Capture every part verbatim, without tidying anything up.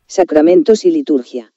Sacramentos y liturgia.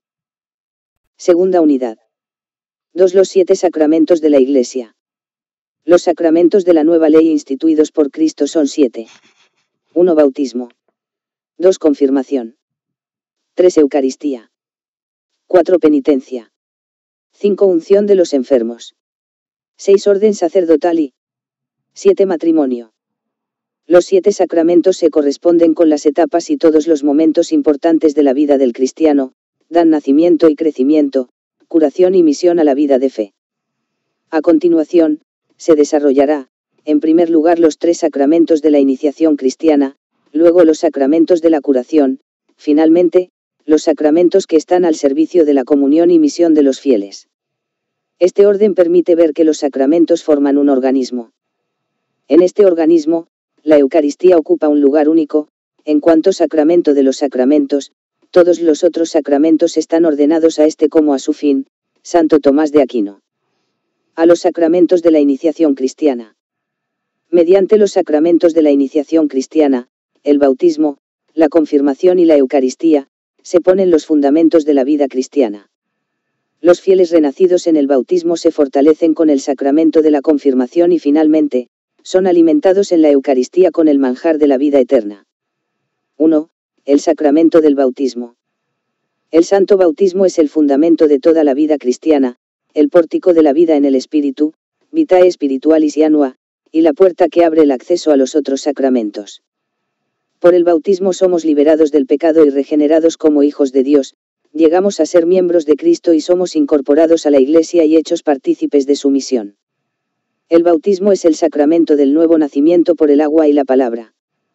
Segunda unidad. dos. Los siete sacramentos de la Iglesia. Los sacramentos de la nueva ley instituidos por Cristo son siete. uno. Bautismo. dos. Confirmación. tres. Eucaristía. cuatro. Penitencia. cinco. Unción de los enfermos. seis. Orden sacerdotal y siete. Matrimonio. Los siete sacramentos se corresponden con las etapas y todos los momentos importantes de la vida del cristiano, dan nacimiento y crecimiento, curación y misión a la vida de fe. A continuación, se desarrollará, en primer lugar los tres sacramentos de la iniciación cristiana, luego los sacramentos de la curación, finalmente, los sacramentos que están al servicio de la comunión y misión de los fieles. Este orden permite ver que los sacramentos forman un organismo. En este organismo, la Eucaristía ocupa un lugar único, en cuanto sacramento de los sacramentos, todos los otros sacramentos están ordenados a este como a su fin, Santo Tomás de Aquino. A los sacramentos de la iniciación cristiana. Mediante los sacramentos de la iniciación cristiana, el bautismo, la confirmación y la Eucaristía, se ponen los fundamentos de la vida cristiana. Los fieles renacidos en el bautismo se fortalecen con el sacramento de la confirmación y finalmente, son alimentados en la Eucaristía con el manjar de la vida eterna. uno. El sacramento del bautismo. El santo bautismo es el fundamento de toda la vida cristiana, el pórtico de la vida en el Espíritu, vitae spiritualis y annua, y la puerta que abre el acceso a los otros sacramentos. Por el bautismo somos liberados del pecado y regenerados como hijos de Dios, llegamos a ser miembros de Cristo y somos incorporados a la Iglesia y hechos partícipes de su misión. El bautismo es el sacramento del nuevo nacimiento por el agua y la palabra.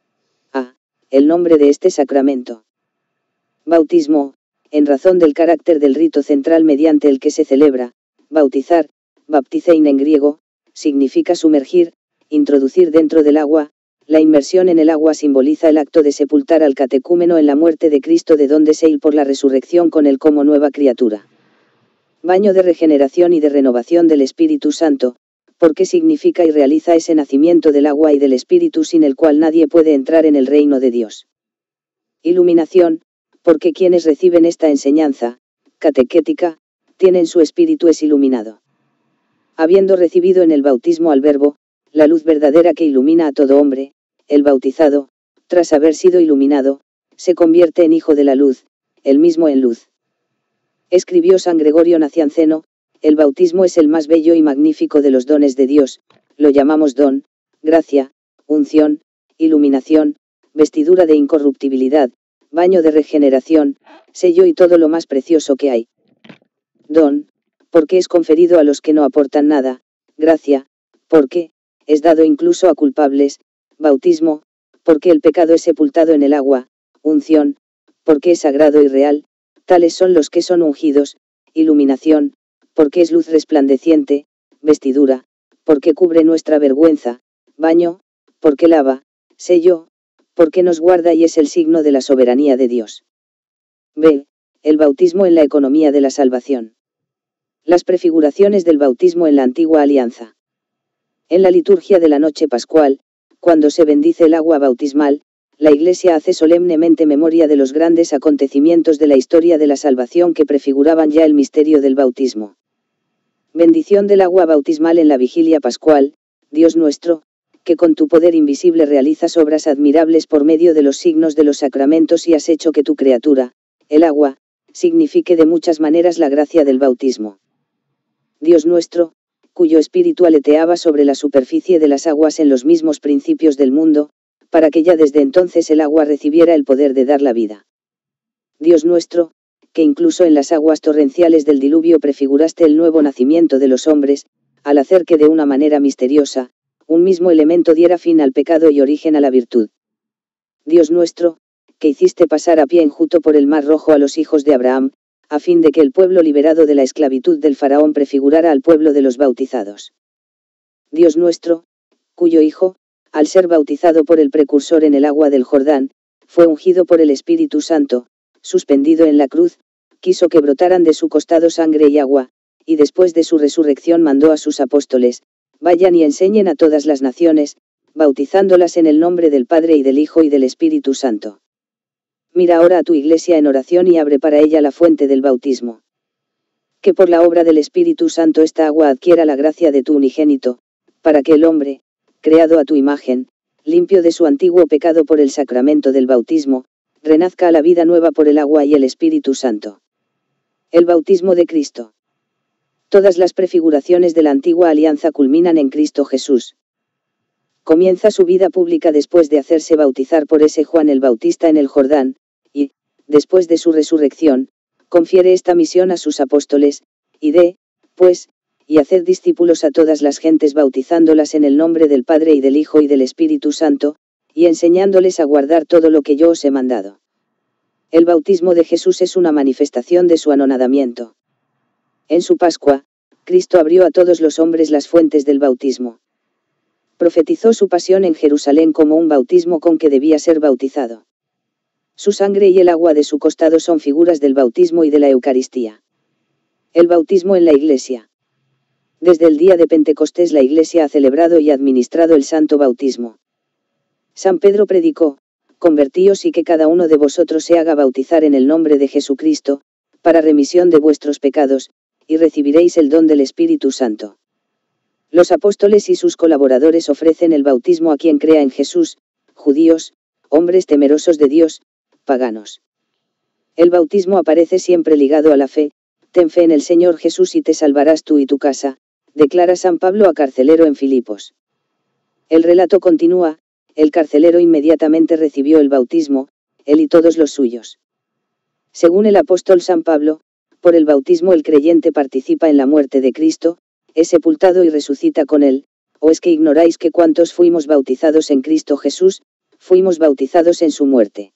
A. El nombre de este sacramento. Bautismo, en razón del carácter del rito central mediante el que se celebra, bautizar, baptizein en griego, significa sumergir, introducir dentro del agua, la inmersión en el agua simboliza el acto de sepultar al catecúmeno en la muerte de Cristo de donde se ir por la resurrección con él como nueva criatura. Baño de regeneración y de renovación del Espíritu Santo, porque significa y realiza ese nacimiento del agua y del Espíritu sin el cual nadie puede entrar en el reino de Dios. Iluminación, porque quienes reciben esta enseñanza, catequética, tienen su espíritu es iluminado. Habiendo recibido en el bautismo al Verbo, la luz verdadera que ilumina a todo hombre, el bautizado, tras haber sido iluminado, se convierte en hijo de la luz, él mismo en luz. Escribió San Gregorio Nacianceno, el bautismo es el más bello y magnífico de los dones de Dios, lo llamamos don, gracia, unción, iluminación, vestidura de incorruptibilidad, baño de regeneración, sello y todo lo más precioso que hay. Don, porque es conferido a los que no aportan nada, gracia, porque, es dado incluso a culpables, bautismo, porque el pecado es sepultado en el agua, unción, porque es sagrado y real, tales son los que son ungidos, iluminación, porque es luz resplandeciente, vestidura, porque cubre nuestra vergüenza, baño, porque lava, sello, porque nos guarda y es el signo de la soberanía de Dios. B. El bautismo en la economía de la salvación. Las prefiguraciones del bautismo en la antigua alianza. En la liturgia de la noche pascual, cuando se bendice el agua bautismal, la Iglesia hace solemnemente memoria de los grandes acontecimientos de la historia de la salvación que prefiguraban ya el misterio del bautismo. Bendición del agua bautismal en la vigilia pascual, Dios nuestro, que con tu poder invisible realizas obras admirables por medio de los signos de los sacramentos y has hecho que tu criatura, el agua, signifique de muchas maneras la gracia del bautismo. Dios nuestro, cuyo espíritu aleteaba sobre la superficie de las aguas en los mismos principios del mundo, para que ya desde entonces el agua recibiera el poder de dar la vida. Dios nuestro, que incluso en las aguas torrenciales del diluvio prefiguraste el nuevo nacimiento de los hombres, al hacer que de una manera misteriosa, un mismo elemento diera fin al pecado y origen a la virtud. Dios nuestro, que hiciste pasar a pie enjuto por el mar rojo a los hijos de Abraham, a fin de que el pueblo liberado de la esclavitud del faraón prefigurara al pueblo de los bautizados. Dios nuestro, cuyo Hijo, al ser bautizado por el precursor en el agua del Jordán, fue ungido por el Espíritu Santo, suspendido en la cruz, quiso que brotaran de su costado sangre y agua, y después de su resurrección mandó a sus apóstoles, vayan y enseñen a todas las naciones, bautizándolas en el nombre del Padre y del Hijo y del Espíritu Santo. Mira ahora a tu iglesia en oración y abre para ella la fuente del bautismo. Que por la obra del Espíritu Santo esta agua adquiera la gracia de tu unigénito, para que el hombre, creado a tu imagen, limpio de su antiguo pecado por el sacramento del bautismo, renazca a la vida nueva por el agua y el Espíritu Santo. El bautismo de Cristo. Todas las prefiguraciones de la antigua alianza culminan en Cristo Jesús. Comienza su vida pública después de hacerse bautizar por ese Juan el Bautista en el Jordán, y, después de su resurrección, confiere esta misión a sus apóstoles, id, pues, y haced discípulos a todas las gentes bautizándolas en el nombre del Padre y del Hijo y del Espíritu Santo, y enseñándoles a guardar todo lo que yo os he mandado. El bautismo de Jesús es una manifestación de su anonadamiento. En su Pascua, Cristo abrió a todos los hombres las fuentes del bautismo. Profetizó su pasión en Jerusalén como un bautismo con que debía ser bautizado. Su sangre y el agua de su costado son figuras del bautismo y de la Eucaristía. El bautismo en la Iglesia. Desde el día de Pentecostés la Iglesia ha celebrado y administrado el santo bautismo. San Pedro predicó, convertíos y que cada uno de vosotros se haga bautizar en el nombre de Jesucristo, para remisión de vuestros pecados, y recibiréis el don del Espíritu Santo. Los apóstoles y sus colaboradores ofrecen el bautismo a quien crea en Jesús, judíos, hombres temerosos de Dios, paganos. El bautismo aparece siempre ligado a la fe, ten fe en el Señor Jesús y te salvarás tú y tu casa, declara San Pablo a carcelero en Filipos. El relato continúa, el carcelero inmediatamente recibió el bautismo, él y todos los suyos. Según el apóstol San Pablo, por el bautismo el creyente participa en la muerte de Cristo, es sepultado y resucita con él, ¿o es que ignoráis que cuantos fuimos bautizados en Cristo Jesús, fuimos bautizados en su muerte?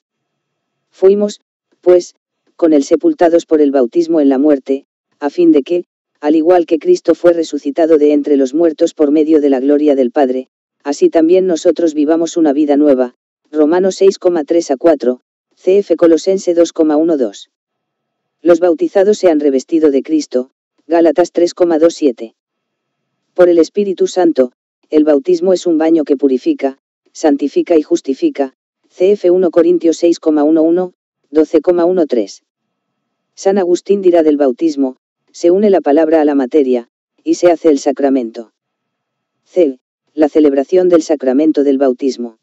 Fuimos, pues, con él sepultados por el bautismo en la muerte, a fin de que, al igual que Cristo fue resucitado de entre los muertos por medio de la gloria del Padre, así también nosotros vivamos una vida nueva. Romanos seis, tres a cuatro, C F Colosense dos, uno a dos. Los bautizados se han revestido de Cristo, Gálatas tres, dos a siete. Por el Espíritu Santo, el bautismo es un baño que purifica, santifica y justifica, C F uno Corintios seis, uno a uno, doce, uno a tres. San Agustín dirá del bautismo, se une la palabra a la materia, y se hace el sacramento. C. La celebración del sacramento del bautismo.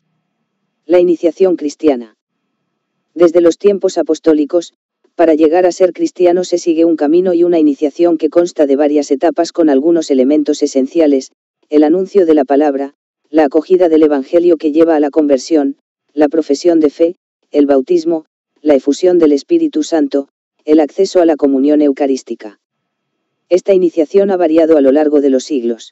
La iniciación cristiana. Desde los tiempos apostólicos, para llegar a ser cristiano se sigue un camino y una iniciación que consta de varias etapas con algunos elementos esenciales, el anuncio de la palabra, la acogida del Evangelio que lleva a la conversión, la profesión de fe, el bautismo, la efusión del Espíritu Santo, el acceso a la comunión eucarística. Esta iniciación ha variado a lo largo de los siglos.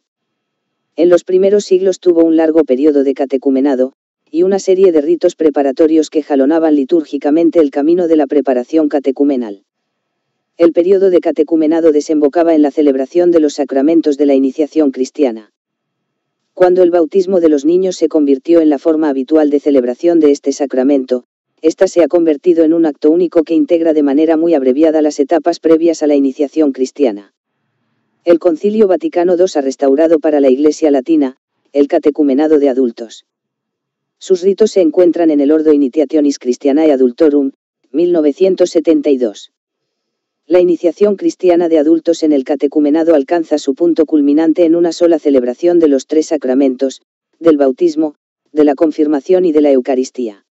En los primeros siglos tuvo un largo periodo de catecumenado, y una serie de ritos preparatorios que jalonaban litúrgicamente el camino de la preparación catecumenal. El periodo de catecumenado desembocaba en la celebración de los sacramentos de la iniciación cristiana. Cuando el bautismo de los niños se convirtió en la forma habitual de celebración de este sacramento, ésta se ha convertido en un acto único que integra de manera muy abreviada las etapas previas a la iniciación cristiana. El Concilio Vaticano segundo ha restaurado para la Iglesia Latina, el catecumenado de adultos. Sus ritos se encuentran en el Ordo Initiationis Christianae Adultorum, mil novecientos setenta y dos. La iniciación cristiana de adultos en el catecumenado alcanza su punto culminante en una sola celebración de los tres sacramentos, del bautismo, de la confirmación y de la Eucaristía.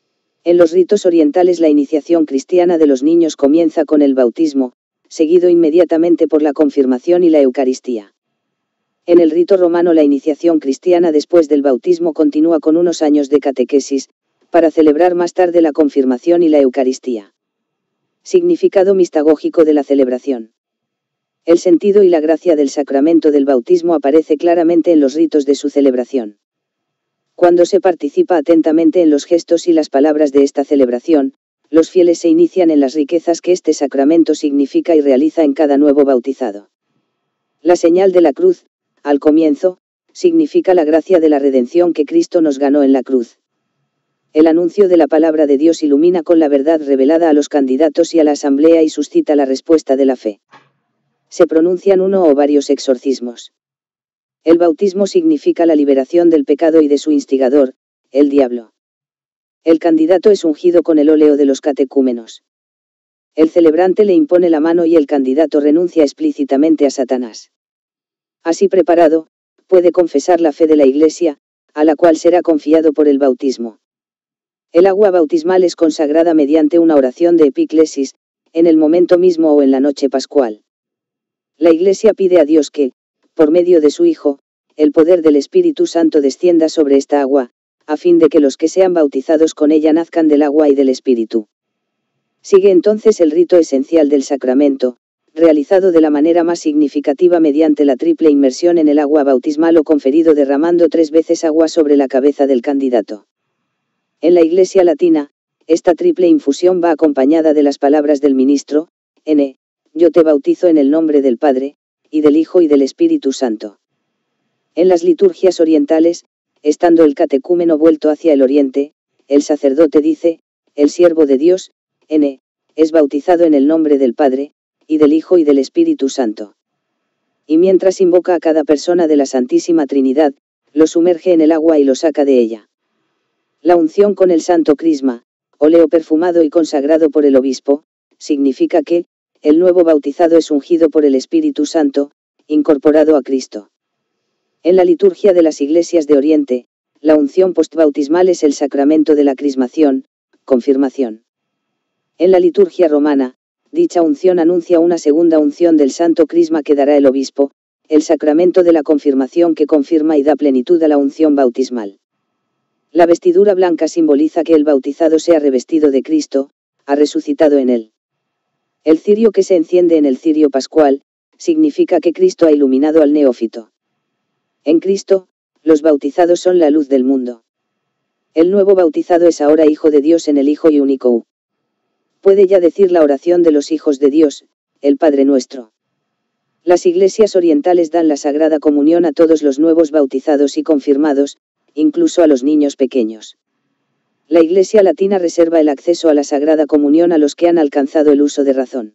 En los ritos orientales la iniciación cristiana de los niños comienza con el bautismo, seguido inmediatamente por la confirmación y la Eucaristía. En el rito romano la iniciación cristiana después del bautismo continúa con unos años de catequesis, para celebrar más tarde la confirmación y la Eucaristía. Significado mistagógico de la celebración. El sentido y la gracia del sacramento del bautismo aparece claramente en los ritos de su celebración. Cuando se participa atentamente en los gestos y las palabras de esta celebración, los fieles se inician en las riquezas que este sacramento significa y realiza en cada nuevo bautizado. La señal de la cruz, al comienzo, significa la gracia de la redención que Cristo nos ganó en la cruz. El anuncio de la palabra de Dios ilumina con la verdad revelada a los candidatos y a la asamblea y suscita la respuesta de la fe. Se pronuncian uno o varios exorcismos. El bautismo significa la liberación del pecado y de su instigador, el diablo. El candidato es ungido con el óleo de los catecúmenos. El celebrante le impone la mano y el candidato renuncia explícitamente a Satanás. Así preparado, puede confesar la fe de la Iglesia, a la cual será confiado por el bautismo. El agua bautismal es consagrada mediante una oración de epíclesis, en el momento mismo o en la noche pascual. La Iglesia pide a Dios que, por medio de su Hijo, el poder del Espíritu Santo descienda sobre esta agua, a fin de que los que sean bautizados con ella nazcan del agua y del Espíritu. Sigue entonces el rito esencial del sacramento, realizado de la manera más significativa mediante la triple inmersión en el agua bautismal o conferido derramando tres veces agua sobre la cabeza del candidato. En la Iglesia latina, esta triple infusión va acompañada de las palabras del ministro, N. Yo te bautizo en el nombre del Padre, y del Hijo y del Espíritu Santo. En las liturgias orientales, estando el catecúmeno vuelto hacia el oriente, el sacerdote dice, el siervo de Dios, N. es bautizado en el nombre del Padre, y del Hijo y del Espíritu Santo. Y mientras invoca a cada persona de la Santísima Trinidad, lo sumerge en el agua y lo saca de ella. La unción con el santo crisma, óleo perfumado y consagrado por el obispo, significa que, el nuevo bautizado es ungido por el Espíritu Santo, incorporado a Cristo. En la liturgia de las iglesias de Oriente, la unción postbautismal es el sacramento de la crismación, confirmación. En la liturgia romana, dicha unción anuncia una segunda unción del santo crisma que dará el obispo, el sacramento de la confirmación que confirma y da plenitud a la unción bautismal. La vestidura blanca simboliza que el bautizado sea revestido de Cristo, ha resucitado en él. El cirio que se enciende en el cirio pascual, significa que Cristo ha iluminado al neófito. En Cristo, los bautizados son la luz del mundo. El nuevo bautizado es ahora hijo de Dios en el Hijo y único U. Puede ya decir la oración de los hijos de Dios, el Padre nuestro. Las iglesias orientales dan la Sagrada Comunión a todos los nuevos bautizados y confirmados, incluso a los niños pequeños. La Iglesia latina reserva el acceso a la Sagrada Comunión a los que han alcanzado el uso de razón.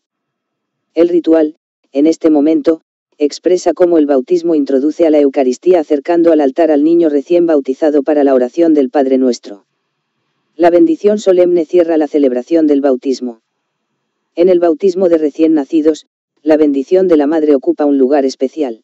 El ritual, en este momento, expresa cómo el bautismo introduce a la Eucaristía acercando al altar al niño recién bautizado para la oración del Padre Nuestro. La bendición solemne cierra la celebración del bautismo. En el bautismo de recién nacidos, la bendición de la Madre ocupa un lugar especial.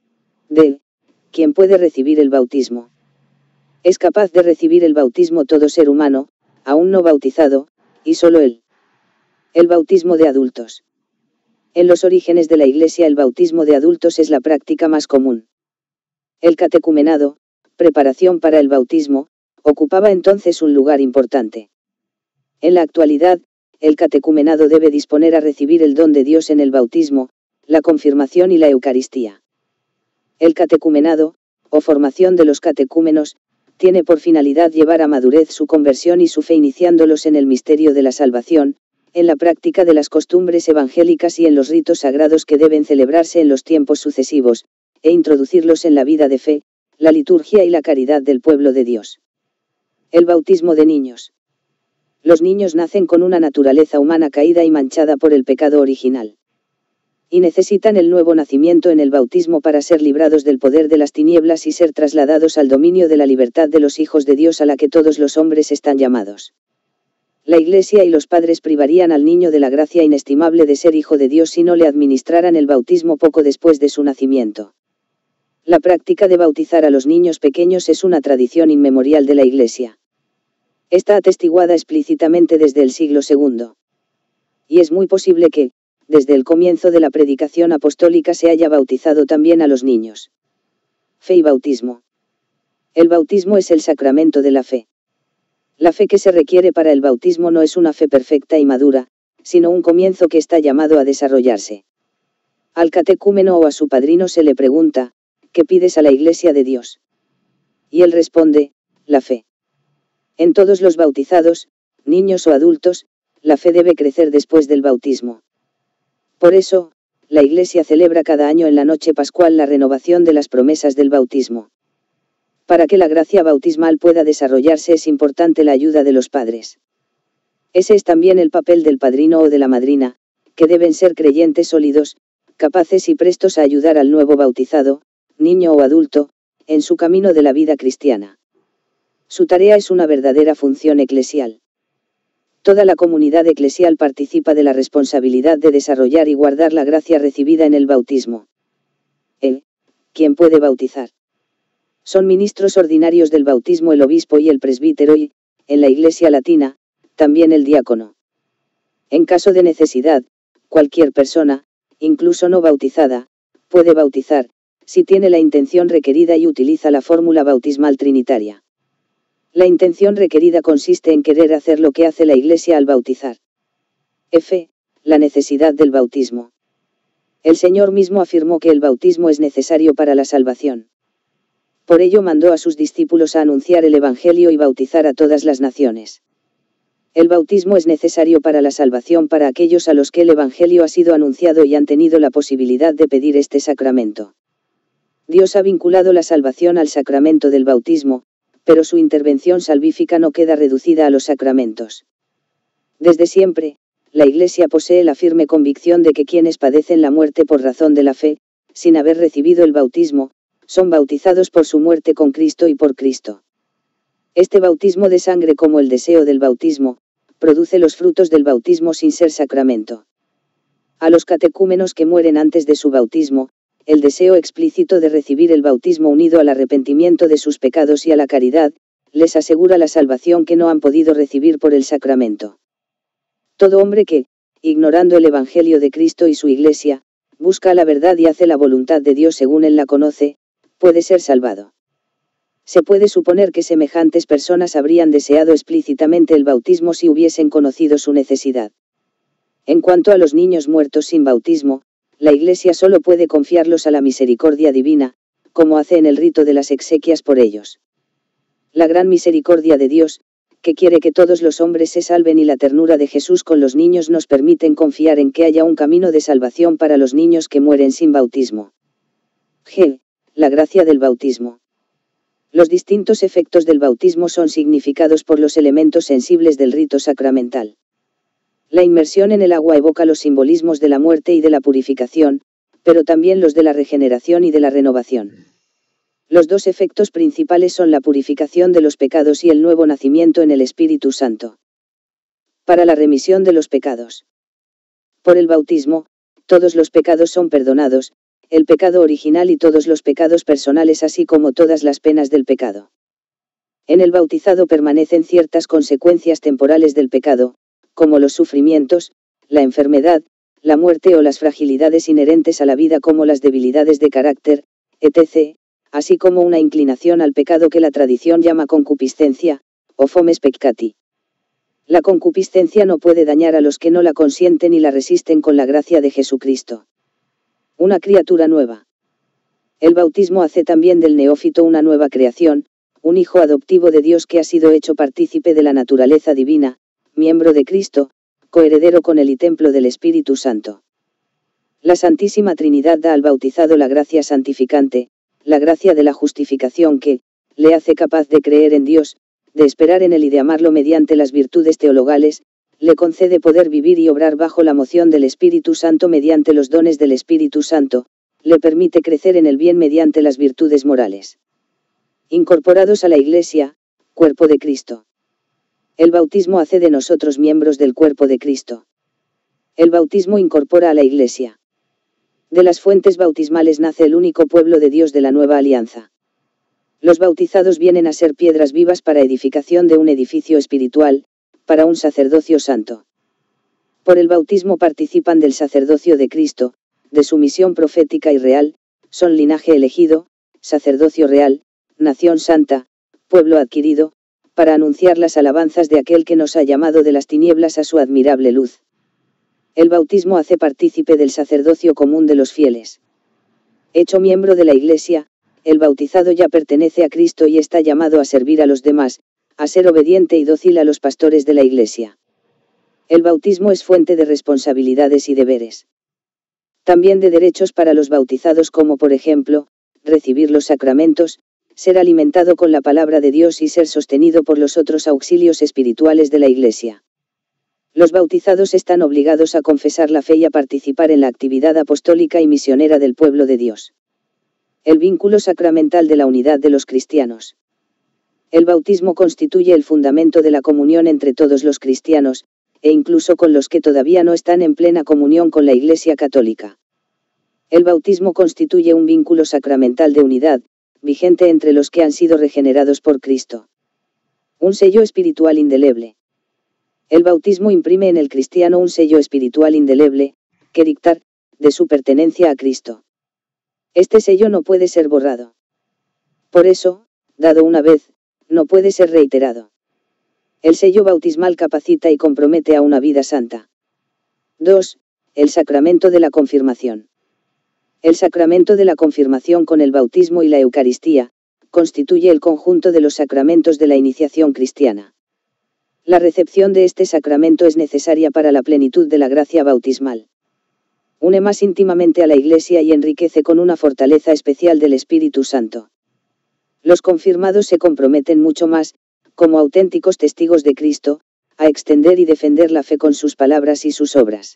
D. ¿Quién puede recibir el bautismo? Es capaz de recibir el bautismo todo ser humano, aún no bautizado, y solo él. El bautismo de adultos. En los orígenes de la Iglesia el bautismo de adultos es la práctica más común. El catecumenado, preparación para el bautismo, ocupaba entonces un lugar importante. En la actualidad, el catecumenado debe disponer a recibir el don de Dios en el bautismo, la confirmación y la Eucaristía. El catecumenado, o formación de los catecúmenos, tiene por finalidad llevar a madurez su conversión y su fe iniciándolos en el misterio de la salvación, en la práctica de las costumbres evangélicas y en los ritos sagrados que deben celebrarse en los tiempos sucesivos, e introducirlos en la vida de fe, la liturgia y la caridad del pueblo de Dios. El bautismo de niños. Los niños nacen con una naturaleza humana caída y manchada por el pecado original. Y necesitan el nuevo nacimiento en el bautismo para ser librados del poder de las tinieblas y ser trasladados al dominio de la libertad de los hijos de Dios a la que todos los hombres están llamados. La Iglesia y los padres privarían al niño de la gracia inestimable de ser hijo de Dios si no le administraran el bautismo poco después de su nacimiento. La práctica de bautizar a los niños pequeños es una tradición inmemorial de la Iglesia. Está atestiguada explícitamente desde el siglo segundo. Y es muy posible que, desde el comienzo de la predicación apostólica se haya bautizado también a los niños. Fe y bautismo. El bautismo es el sacramento de la fe. La fe que se requiere para el bautismo no es una fe perfecta y madura, sino un comienzo que está llamado a desarrollarse. Al catecúmeno o a su padrino se le pregunta, ¿qué pides a la Iglesia de Dios? Y él responde, la fe. En todos los bautizados, niños o adultos, la fe debe crecer después del bautismo. Por eso, la Iglesia celebra cada año en la noche pascual la renovación de las promesas del bautismo. Para que la gracia bautismal pueda desarrollarse es importante la ayuda de los padres. Ese es también el papel del padrino o de la madrina, que deben ser creyentes sólidos, capaces y prestos a ayudar al nuevo bautizado, niño o adulto, en su camino de la vida cristiana. Su tarea es una verdadera función eclesial. Toda la comunidad eclesial participa de la responsabilidad de desarrollar y guardar la gracia recibida en el bautismo. El, ¿quién puede bautizar? Son ministros ordinarios del bautismo el obispo y el presbítero y, en la Iglesia latina, también el diácono. En caso de necesidad, cualquier persona, incluso no bautizada, puede bautizar, si tiene la intención requerida y utiliza la fórmula bautismal trinitaria. La intención requerida consiste en querer hacer lo que hace la Iglesia al bautizar. F. La necesidad del bautismo. El Señor mismo afirmó que el bautismo es necesario para la salvación. Por ello mandó a sus discípulos a anunciar el Evangelio y bautizar a todas las naciones. El bautismo es necesario para la salvación para aquellos a los que el Evangelio ha sido anunciado y han tenido la posibilidad de pedir este sacramento. Dios ha vinculado la salvación al sacramento del bautismo, pero su intervención salvífica no queda reducida a los sacramentos. Desde siempre, la Iglesia posee la firme convicción de que quienes padecen la muerte por razón de la fe, sin haber recibido el bautismo, son bautizados por su muerte con Cristo y por Cristo. Este bautismo de sangre, como el deseo del bautismo, produce los frutos del bautismo sin ser sacramento. A los catecúmenos que mueren antes de su bautismo, el deseo explícito de recibir el bautismo unido al arrepentimiento de sus pecados y a la caridad, les asegura la salvación que no han podido recibir por el sacramento. Todo hombre que, ignorando el Evangelio de Cristo y su Iglesia, busca la verdad y hace la voluntad de Dios según él la conoce, puede ser salvado. Se puede suponer que semejantes personas habrían deseado explícitamente el bautismo si hubiesen conocido su necesidad. En cuanto a los niños muertos sin bautismo, la Iglesia solo puede confiarlos a la misericordia divina, como hace en el rito de las exequias por ellos. La gran misericordia de Dios, que quiere que todos los hombres se salven, y la ternura de Jesús con los niños nos permiten confiar en que haya un camino de salvación para los niños que mueren sin bautismo. G. La gracia del bautismo. Los distintos efectos del bautismo son significados por los elementos sensibles del rito sacramental. La inmersión en el agua evoca los simbolismos de la muerte y de la purificación, pero también los de la regeneración y de la renovación. Los dos efectos principales son la purificación de los pecados y el nuevo nacimiento en el Espíritu Santo. Para la remisión de los pecados. Por el bautismo, todos los pecados son perdonados, el pecado original y todos los pecados personales, así como todas las penas del pecado. En el bautizado permanecen ciertas consecuencias temporales del pecado, como los sufrimientos, la enfermedad, la muerte o las fragilidades inherentes a la vida, como las debilidades de carácter, etcétera, así como una inclinación al pecado que la tradición llama concupiscencia, o fomes peccati. La concupiscencia no puede dañar a los que no la consienten y la resisten con la gracia de Jesucristo. Una criatura nueva. El bautismo hace también del neófito una nueva creación, un hijo adoptivo de Dios que ha sido hecho partícipe de la naturaleza divina, miembro de Cristo, coheredero con él y templo del Espíritu Santo. La Santísima Trinidad da al bautizado la gracia santificante, la gracia de la justificación que, le hace capaz de creer en Dios, de esperar en él y de amarlo mediante las virtudes teologales, le concede poder vivir y obrar bajo la moción del Espíritu Santo mediante los dones del Espíritu Santo, le permite crecer en el bien mediante las virtudes morales. Incorporados a la Iglesia, cuerpo de Cristo. El bautismo hace de nosotros miembros del cuerpo de Cristo. El bautismo incorpora a la Iglesia. De las fuentes bautismales nace el único pueblo de Dios de la nueva alianza. Los bautizados vienen a ser piedras vivas para edificación de un edificio espiritual, para un sacerdocio santo. Por el bautismo participan del sacerdocio de Cristo, de su misión profética y real, son linaje elegido, sacerdocio real, nación santa, pueblo adquirido, para anunciar las alabanzas de aquel que nos ha llamado de las tinieblas a su admirable luz. El bautismo hace partícipe del sacerdocio común de los fieles. Hecho miembro de la Iglesia, el bautizado ya pertenece a Cristo y está llamado a servir a los demás, a ser obediente y dócil a los pastores de la Iglesia. El bautismo es fuente de responsabilidades y deberes. También de derechos para los bautizados, como por ejemplo, recibir los sacramentos, ser alimentado con la palabra de Dios y ser sostenido por los otros auxilios espirituales de la Iglesia. Los bautizados están obligados a confesar la fe y a participar en la actividad apostólica y misionera del pueblo de Dios. El vínculo sacramental de la unidad de los cristianos. El bautismo constituye el fundamento de la comunión entre todos los cristianos, e incluso con los que todavía no están en plena comunión con la Iglesia Católica. El bautismo constituye un vínculo sacramental de unidad, vigente entre los que han sido regenerados por Cristo. Un sello espiritual indeleble. El bautismo imprime en el cristiano un sello espiritual indeleble, que dictar, de su pertenencia a Cristo. Este sello no puede ser borrado. Por eso, dado una vez, no puede ser reiterado. El sello bautismal capacita y compromete a una vida santa. dos. El sacramento de la confirmación. El sacramento de la confirmación con el bautismo y la Eucaristía, constituye el conjunto de los sacramentos de la iniciación cristiana. La recepción de este sacramento es necesaria para la plenitud de la gracia bautismal. Une más íntimamente a la Iglesia y enriquece con una fortaleza especial del Espíritu Santo. Los confirmados se comprometen mucho más, como auténticos testigos de Cristo, a extender y defender la fe con sus palabras y sus obras.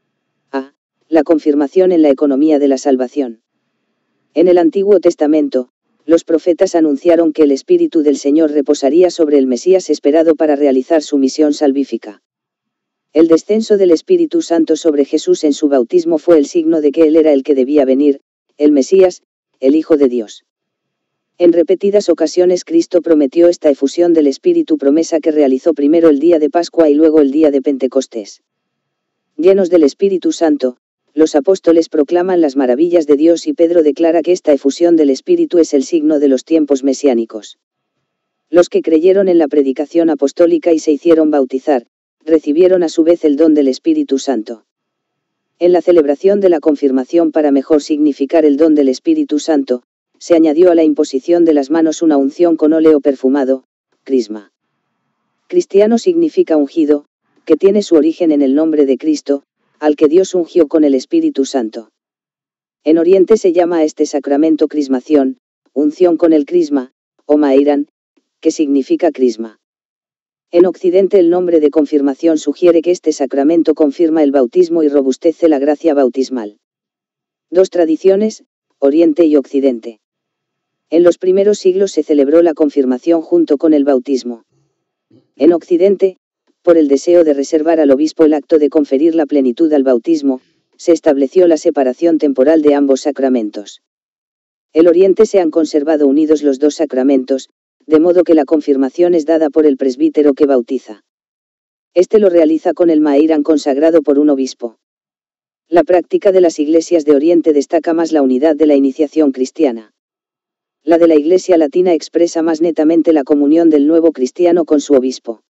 A. La confirmación en la economía de la salvación. En el Antiguo Testamento, los profetas anunciaron que el Espíritu del Señor reposaría sobre el Mesías esperado para realizar su misión salvífica. El descenso del Espíritu Santo sobre Jesús en su bautismo fue el signo de que Él era el que debía venir, el Mesías, el Hijo de Dios. En repetidas ocasiones Cristo prometió esta efusión del Espíritu, promesa que realizó primero el día de Pascua y luego el día de Pentecostés. Llenos del Espíritu Santo, los apóstoles proclaman las maravillas de Dios y Pedro declara que esta efusión del Espíritu es el signo de los tiempos mesiánicos. Los que creyeron en la predicación apostólica y se hicieron bautizar, recibieron a su vez el don del Espíritu Santo. En la celebración de la confirmación, para mejor significar el don del Espíritu Santo, se añadió a la imposición de las manos una unción con óleo perfumado, crisma. Cristiano significa ungido, que tiene su origen en el nombre de Cristo, al que Dios ungió con el Espíritu Santo. En Oriente se llama a este sacramento crismación, unción con el crisma, o maeiran, que significa crisma. En Occidente el nombre de confirmación sugiere que este sacramento confirma el bautismo y robustece la gracia bautismal. Dos tradiciones, Oriente y Occidente. En los primeros siglos se celebró la confirmación junto con el bautismo. En Occidente, por el deseo de reservar al obispo el acto de conferir la plenitud al bautismo, se estableció la separación temporal de ambos sacramentos. En Oriente se han conservado unidos los dos sacramentos, de modo que la confirmación es dada por el presbítero que bautiza. Este lo realiza con el maeiran consagrado por un obispo. La práctica de las iglesias de Oriente destaca más la unidad de la iniciación cristiana. La de la Iglesia Latina expresa más netamente la comunión del nuevo cristiano con su obispo.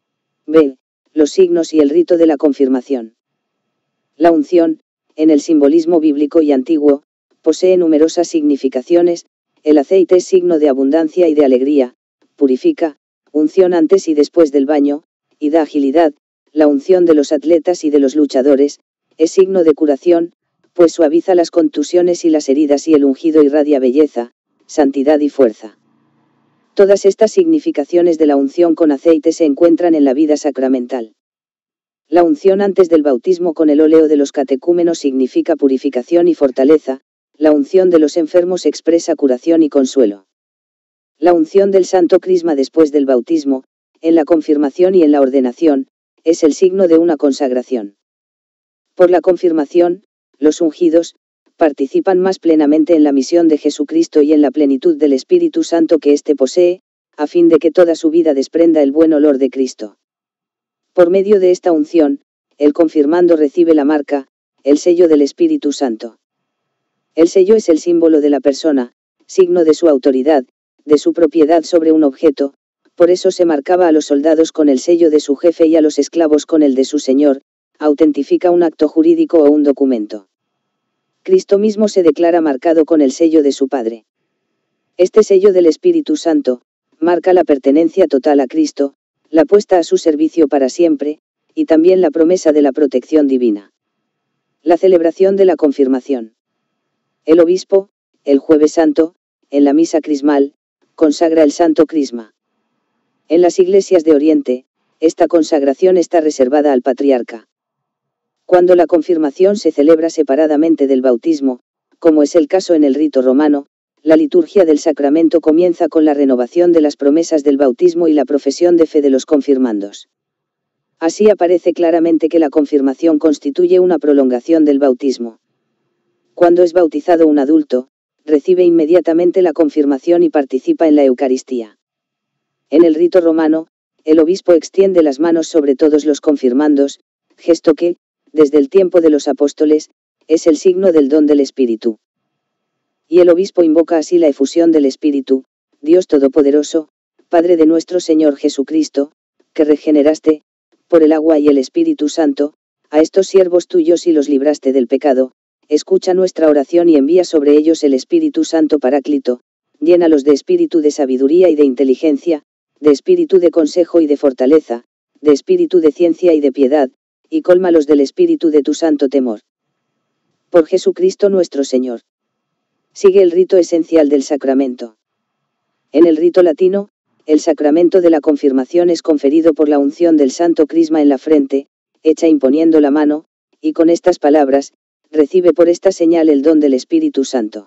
B. Los signos y el rito de la confirmación. La unción, en el simbolismo bíblico y antiguo, posee numerosas significaciones. El aceite es signo de abundancia y de alegría, purifica, unción antes y después del baño, y da agilidad. La unción de los atletas y de los luchadores, es signo de curación, pues suaviza las contusiones y las heridas, y el ungido irradia belleza, santidad y fuerza. Todas estas significaciones de la unción con aceite se encuentran en la vida sacramental. La unción antes del bautismo con el óleo de los catecúmenos significa purificación y fortaleza. La unción de los enfermos expresa curación y consuelo. La unción del santo crisma después del bautismo, en la confirmación y en la ordenación, es el signo de una consagración. Por la confirmación, los ungidos participan más plenamente en la misión de Jesucristo y en la plenitud del Espíritu Santo que éste posee, a fin de que toda su vida desprenda el buen olor de Cristo. Por medio de esta unción, el confirmando recibe la marca, el sello del Espíritu Santo. El sello es el símbolo de la persona, signo de su autoridad, de su propiedad sobre un objeto. Por eso se marcaba a los soldados con el sello de su jefe y a los esclavos con el de su señor. Autentifica un acto jurídico o un documento. Cristo mismo se declara marcado con el sello de su Padre. Este sello del Espíritu Santo marca la pertenencia total a Cristo, la puesta a su servicio para siempre, y también la promesa de la protección divina. La celebración de la confirmación. El obispo, el Jueves Santo, en la misa crismal, consagra el santo crisma. En las iglesias de Oriente, esta consagración está reservada al patriarca. Cuando la confirmación se celebra separadamente del bautismo, como es el caso en el rito romano, la liturgia del sacramento comienza con la renovación de las promesas del bautismo y la profesión de fe de los confirmandos. Así aparece claramente que la confirmación constituye una prolongación del bautismo. Cuando es bautizado un adulto, recibe inmediatamente la confirmación y participa en la Eucaristía. En el rito romano, el obispo extiende las manos sobre todos los confirmandos, gesto que, desde el tiempo de los apóstoles, es el signo del don del Espíritu. Y el obispo invoca así la efusión del Espíritu: Dios Todopoderoso, Padre de nuestro Señor Jesucristo, que regeneraste, por el agua y el Espíritu Santo, a estos siervos tuyos y los libraste del pecado, escucha nuestra oración y envía sobre ellos el Espíritu Santo Paráclito, llénalos de espíritu de sabiduría y de inteligencia, de espíritu de consejo y de fortaleza, de espíritu de ciencia y de piedad, y cólmalos del espíritu de tu santo temor. Por Jesucristo nuestro Señor. Sigue el rito esencial del sacramento. En el rito latino, el sacramento de la confirmación es conferido por la unción del santo crisma en la frente, hecha imponiendo la mano, y con estas palabras: recibe por esta señal el don del Espíritu Santo.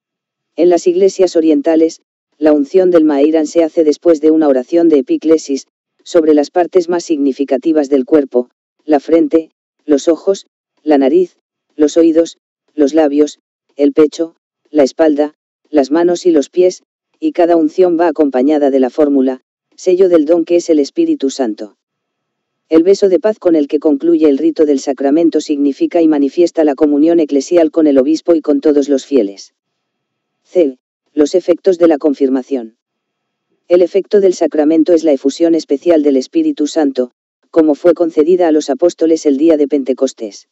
En las iglesias orientales, la unción del maíran se hace después de una oración de epiclesis, sobre las partes más significativas del cuerpo: la frente, los ojos, la nariz, los oídos, los labios, el pecho, la espalda, las manos y los pies, y cada unción va acompañada de la fórmula: sello del don que es el Espíritu Santo. El beso de paz con el que concluye el rito del sacramento significa y manifiesta la comunión eclesial con el obispo y con todos los fieles. C. Los efectos de la confirmación. El efecto del sacramento es la efusión especial del Espíritu Santo, como fue concedida a los apóstoles el día de Pentecostés.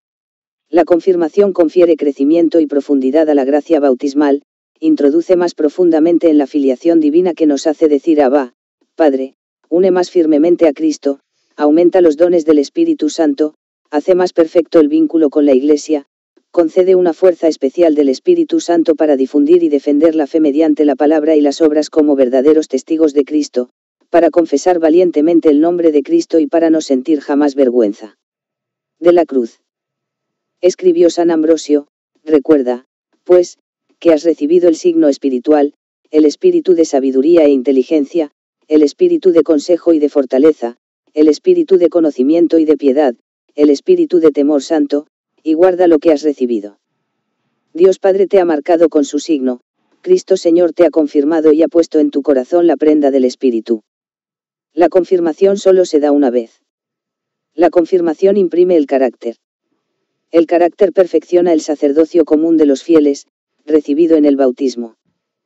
La confirmación confiere crecimiento y profundidad a la gracia bautismal, introduce más profundamente en la filiación divina que nos hace decir Abba, Padre, une más firmemente a Cristo, aumenta los dones del Espíritu Santo, hace más perfecto el vínculo con la Iglesia, concede una fuerza especial del Espíritu Santo para difundir y defender la fe mediante la palabra y las obras como verdaderos testigos de Cristo, para confesar valientemente el nombre de Cristo y para no sentir jamás vergüenza de la cruz. Escribió San Ambrosio: recuerda, pues, que has recibido el signo espiritual, el espíritu de sabiduría e inteligencia, el espíritu de consejo y de fortaleza, el espíritu de conocimiento y de piedad, el espíritu de temor santo, y guarda lo que has recibido. Dios Padre te ha marcado con su signo, Cristo Señor te ha confirmado y ha puesto en tu corazón la prenda del Espíritu. La confirmación solo se da una vez. La confirmación imprime el carácter. El carácter perfecciona el sacerdocio común de los fieles, recibido en el bautismo.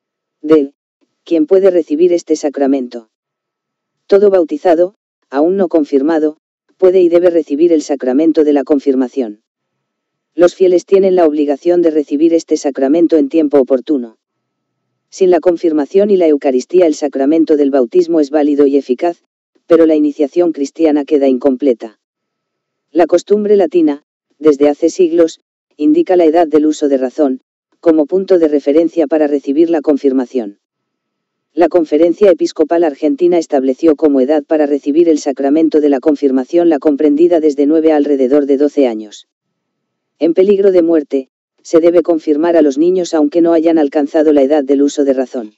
D. ¿Quién puede recibir este sacramento? Todo bautizado, aún no confirmado, puede y debe recibir el sacramento de la confirmación. Los fieles tienen la obligación de recibir este sacramento en tiempo oportuno. Sin la confirmación y la Eucaristía el sacramento del bautismo es válido y eficaz, pero la iniciación cristiana queda incompleta. La costumbre latina, desde hace siglos, indica la edad del uso de razón, como punto de referencia para recibir la confirmación. La Conferencia Episcopal Argentina estableció como edad para recibir el sacramento de la confirmación la comprendida desde nueve a alrededor de doce años. En peligro de muerte, se debe confirmar a los niños aunque no hayan alcanzado la edad del uso de razón.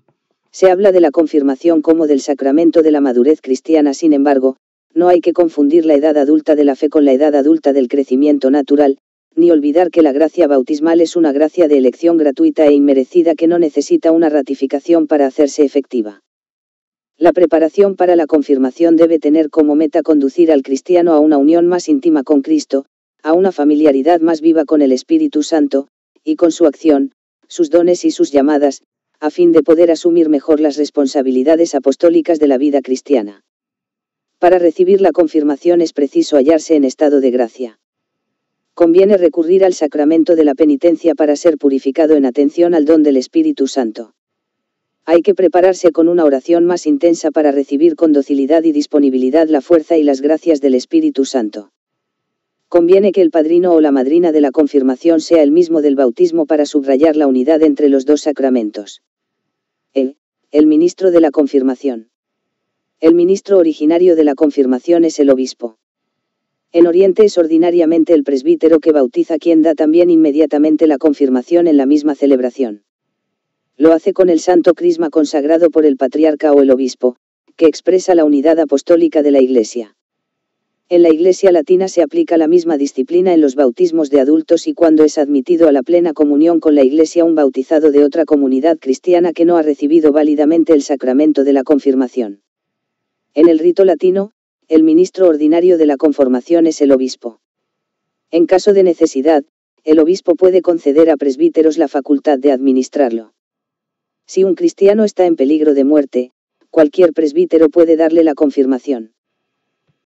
Se habla de la confirmación como del sacramento de la madurez cristiana, sin embargo, no hay que confundir la edad adulta de la fe con la edad adulta del crecimiento natural, ni olvidar que la gracia bautismal es una gracia de elección gratuita e inmerecida que no necesita una ratificación para hacerse efectiva. La preparación para la confirmación debe tener como meta conducir al cristiano a una unión más íntima con Cristo, a una familiaridad más viva con el Espíritu Santo, y con su acción, sus dones y sus llamadas, a fin de poder asumir mejor las responsabilidades apostólicas de la vida cristiana. Para recibir la confirmación es preciso hallarse en estado de gracia. Conviene recurrir al sacramento de la penitencia para ser purificado en atención al don del Espíritu Santo. Hay que prepararse con una oración más intensa para recibir con docilidad y disponibilidad la fuerza y las gracias del Espíritu Santo. Conviene que el padrino o la madrina de la confirmación sea el mismo del bautismo para subrayar la unidad entre los dos sacramentos. El, el ministro de la confirmación. El ministro originario de la confirmación es el obispo. En Oriente es ordinariamente el presbítero que bautiza, quien da también inmediatamente la confirmación en la misma celebración. Lo hace con el santo crisma consagrado por el patriarca o el obispo, que expresa la unidad apostólica de la Iglesia. En la Iglesia latina se aplica la misma disciplina en los bautismos de adultos y cuando es admitido a la plena comunión con la Iglesia un bautizado de otra comunidad cristiana que no ha recibido válidamente el sacramento de la confirmación. En el rito latino, el ministro ordinario de la confirmación es el obispo. En caso de necesidad, el obispo puede conceder a presbíteros la facultad de administrarlo. Si un cristiano está en peligro de muerte, cualquier presbítero puede darle la confirmación.